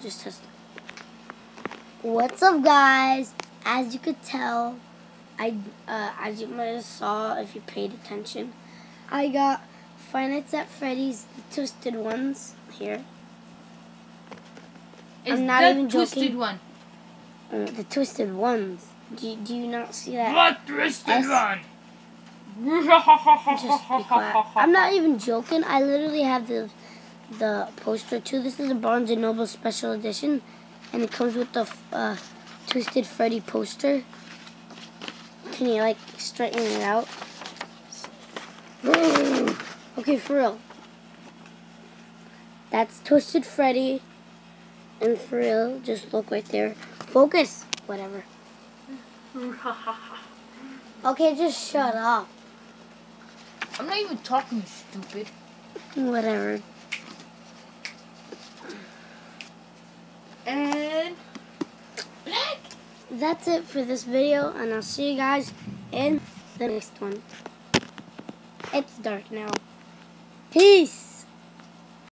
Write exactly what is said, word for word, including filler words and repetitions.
just test it. What's up, guys? As you could tell, I uh, as you might have saw if you paid attention, I got Five Nights at Freddy's Twisted Ones here. Is I'm not the even twisted joking. one? Uh, the Twisted Ones. Do you, do you not see that? What twisted S? one? Just be quiet. I'm not even joking. I literally have the the poster too. This is a Barnes and Noble special edition, and it comes with the uh, Twisted Freddy poster. Can you like straighten it out? Okay, for real. That's Twisted Freddy, and for real, just look right there. Focus. Whatever. Okay, just shut up. I'm not even talking, stupid. Whatever. And black. That's it for this video, and I'll see you guys in the next one. It's dark now. Peace!